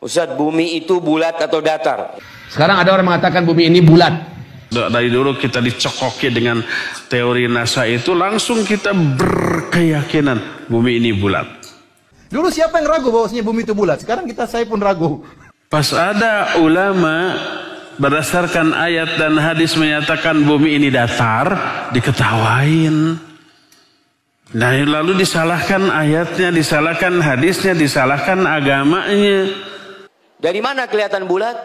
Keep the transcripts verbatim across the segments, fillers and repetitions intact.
Ustadz, bumi itu bulat atau datar? Sekarang ada orang mengatakan bumi ini bulat. Dari dulu kita dicokoki dengan teori NASA itu, langsung kita berkeyakinan bumi ini bulat. Dulu siapa yang ragu bahwasanya bumi itu bulat? Sekarang kita saya pun ragu. Pas ada ulama berdasarkan ayat dan hadis menyatakan bumi ini datar, diketawain. Nah, lalu disalahkan ayatnya, disalahkan hadisnya, disalahkan agamanya. Dari mana kelihatan bulat?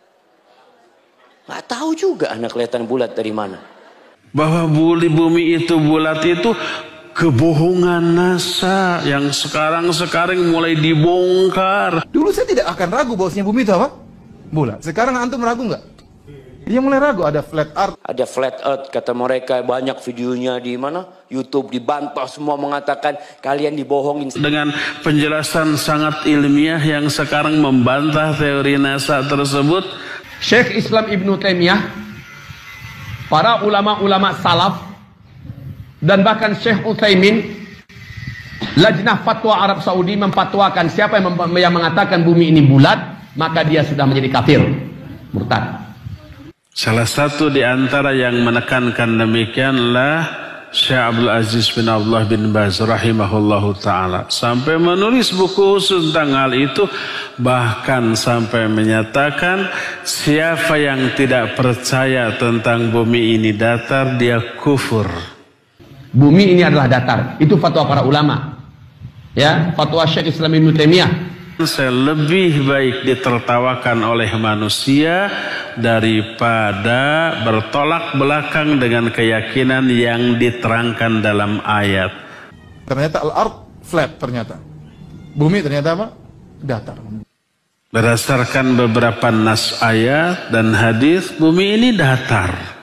Nggak tahu juga anak kelihatan bulat dari mana. Bahwa bumi itu bulat itu kebohongan NASA yang sekarang-sekarang mulai dibongkar. Dulu saya tidak akan ragu bahwasanya bumi itu apa? Bulat. Sekarang antum ragu nggak? Dia mulai ragu. Ada flat earth. Ada flat earth kata mereka, banyak videonya di mana? YouTube, dibantah semua mengatakan kalian dibohongin. Dengan penjelasan sangat ilmiah yang sekarang membantah teori NASA tersebut. Syekh Islam Ibnu Taimiyah, para ulama-ulama salaf, dan bahkan Syekh Utsaimin, Lajnah Fatwa Arab Saudi memfatwakan siapa yang, yang mengatakan bumi ini bulat, maka dia sudah menjadi kafir, murtad. Salah satu di antara yang menekankan demikianlah Syekh Abdul Aziz bin Abdullah bin Baz rahimahullahu ta'ala. Sampai menulis buku khusus tentang hal itu. Bahkan sampai menyatakan siapa yang tidak percaya tentang bumi ini datar, dia kufur. Bumi ini adalah datar. Itu fatwa para ulama. Ya, fatwa Syekh Islam Ibnu Taimiyah. Saya lebih baik ditertawakan oleh manusia daripada bertolak belakang dengan keyakinan yang diterangkan dalam ayat. Ternyata al-ard flat ternyata. Bumi ternyata apa? Datar. Berdasarkan beberapa nas ayat dan hadis, bumi ini datar.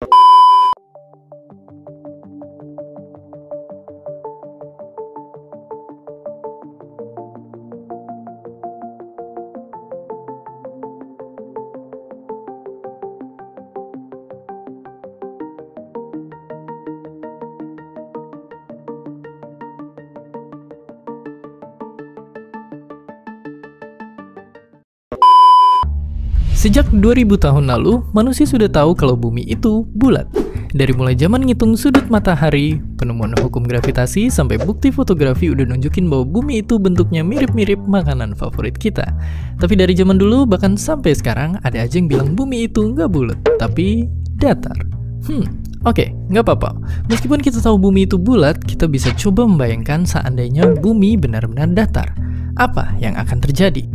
Sejak dua ribu tahun lalu, manusia sudah tahu kalau bumi itu bulat. Dari mulai zaman ngitung sudut matahari, penemuan hukum gravitasi, sampai bukti fotografi udah nunjukin bahwa bumi itu bentuknya mirip-mirip makanan favorit kita. Tapi dari zaman dulu, bahkan sampai sekarang, ada aja yang bilang bumi itu nggak bulat, tapi datar. Hmm, oke, okay, nggak apa-apa. Meskipun kita tahu bumi itu bulat, kita bisa coba membayangkan seandainya bumi benar-benar datar. Apa yang akan terjadi?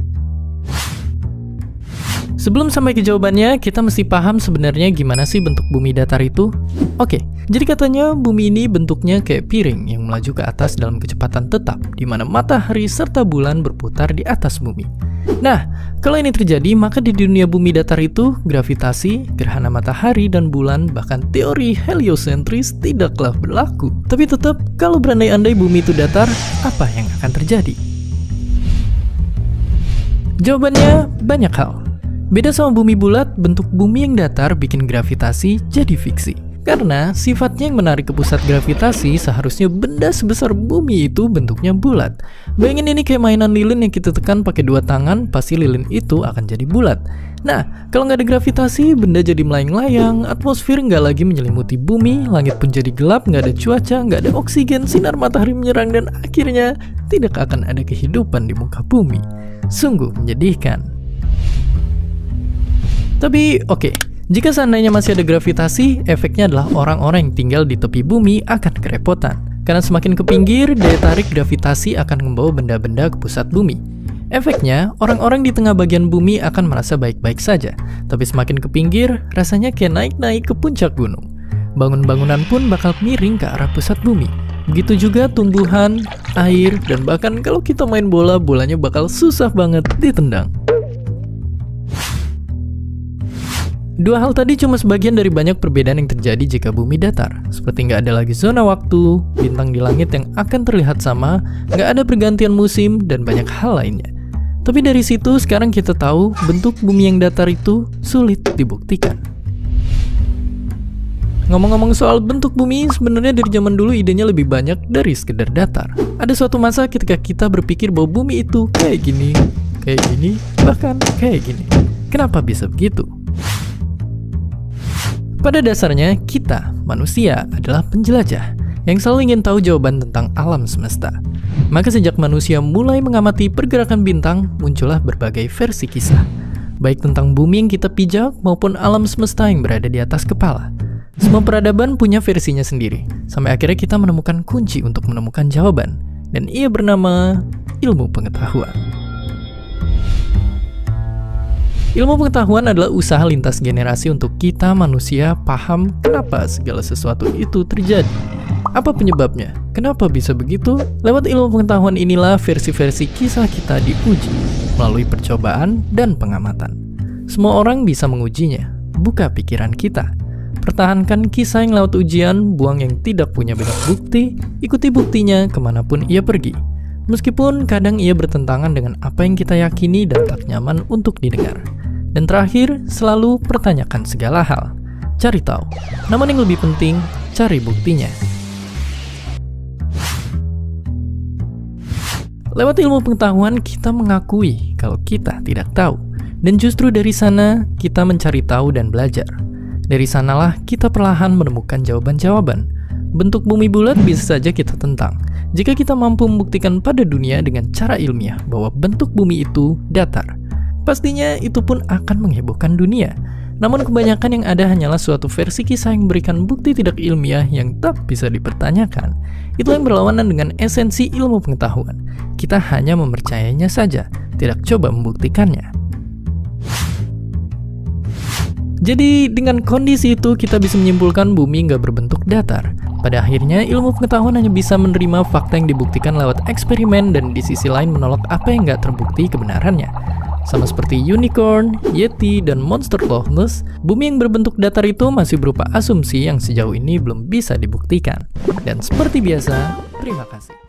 Sebelum sampai ke jawabannya, kita mesti paham sebenarnya gimana sih bentuk bumi datar itu. Oke, jadi katanya bumi ini bentuknya kayak piring yang melaju ke atas dalam kecepatan tetap, di mana matahari serta bulan berputar di atas bumi. Nah, kalau ini terjadi, maka di dunia bumi datar itu, gravitasi, gerhana matahari dan bulan, bahkan teori heliosentris tidaklah berlaku. Tapi tetap, kalau berandai-andai bumi itu datar, apa yang akan terjadi? Jawabannya banyak hal. Beda sama bumi bulat, bentuk bumi yang datar bikin gravitasi jadi fiksi. Karena sifatnya yang menarik ke pusat gravitasi, seharusnya benda sebesar bumi itu bentuknya bulat. Bayangin ini kayak mainan lilin yang kita tekan pakai dua tangan, pasti lilin itu akan jadi bulat. Nah, kalau nggak ada gravitasi, benda jadi melayang-layang, atmosfer nggak lagi menyelimuti bumi, langit pun jadi gelap, nggak ada cuaca, nggak ada oksigen, sinar matahari menyerang, dan akhirnya tidak akan ada kehidupan di muka bumi. Sungguh menyedihkan. Tapi oke, okay, jika seandainya masih ada gravitasi, efeknya adalah orang-orang yang tinggal di tepi bumi akan kerepotan. Karena semakin ke pinggir, daya tarik gravitasi akan membawa benda-benda ke pusat bumi. Efeknya, orang-orang di tengah bagian bumi akan merasa baik-baik saja. Tapi semakin ke pinggir, rasanya kayak naik-naik ke puncak gunung. Bangun-bangunan pun bakal miring ke arah pusat bumi. Begitu juga tumbuhan, air, dan bahkan kalau kita main bola, bolanya bakal susah banget ditendang. Dua hal tadi cuma sebagian dari banyak perbedaan yang terjadi jika bumi datar. Seperti nggak ada lagi zona waktu, bintang di langit yang akan terlihat sama, nggak ada pergantian musim, dan banyak hal lainnya. Tapi dari situ sekarang kita tahu bentuk bumi yang datar itu sulit dibuktikan. Ngomong-ngomong soal bentuk bumi, sebenarnya dari zaman dulu idenya lebih banyak dari sekedar datar. Ada suatu masa ketika kita berpikir bahwa bumi itu kayak gini, kayak gini, bahkan kayak gini. Kenapa bisa begitu? Pada dasarnya, kita, manusia, adalah penjelajah yang selalu ingin tahu jawaban tentang alam semesta. Maka sejak manusia mulai mengamati pergerakan bintang, muncullah berbagai versi kisah, baik tentang bumi yang kita pijak maupun alam semesta yang berada di atas kepala. Semua peradaban punya versinya sendiri, sampai akhirnya kita menemukan kunci untuk menemukan jawaban, dan ia bernama ilmu pengetahuan. Ilmu pengetahuan adalah usaha lintas generasi untuk kita manusia paham kenapa segala sesuatu itu terjadi. Apa penyebabnya? Kenapa bisa begitu? Lewat ilmu pengetahuan inilah versi-versi kisah kita diuji melalui percobaan dan pengamatan. Semua orang bisa mengujinya. Buka pikiran kita. Pertahankan kisah yang lewat ujian, buang yang tidak punya banyak bukti, ikuti buktinya kemanapun ia pergi. Meskipun kadang ia bertentangan dengan apa yang kita yakini dan tak nyaman untuk didengar. Dan terakhir, selalu pertanyakan segala hal. Cari tahu. Namun yang lebih penting, cari buktinya. Lewat ilmu pengetahuan, kita mengakui kalau kita tidak tahu. Dan justru dari sana, kita mencari tahu dan belajar. Dari sanalah kita perlahan menemukan jawaban-jawaban. Bentuk bumi bulat bisa saja kita tentang. Jika kita mampu membuktikan pada dunia dengan cara ilmiah bahwa bentuk bumi itu datar, pastinya itu pun akan menghebohkan dunia. Namun kebanyakan yang ada hanyalah suatu versi kisah yang memberikan bukti tidak ilmiah yang tak bisa dipertanyakan. Itu yang berlawanan dengan esensi ilmu pengetahuan. Kita hanya mempercayainya saja, tidak coba membuktikannya. Jadi dengan kondisi itu kita bisa menyimpulkan bumi nggak berbentuk datar. Pada akhirnya ilmu pengetahuan hanya bisa menerima fakta yang dibuktikan lewat eksperimen dan di sisi lain menolak apa yang nggak terbukti kebenarannya. Sama seperti unicorn, yeti, dan monster Loch Ness, bumi yang berbentuk datar itu masih berupa asumsi yang sejauh ini belum bisa dibuktikan. Dan seperti biasa, terima kasih.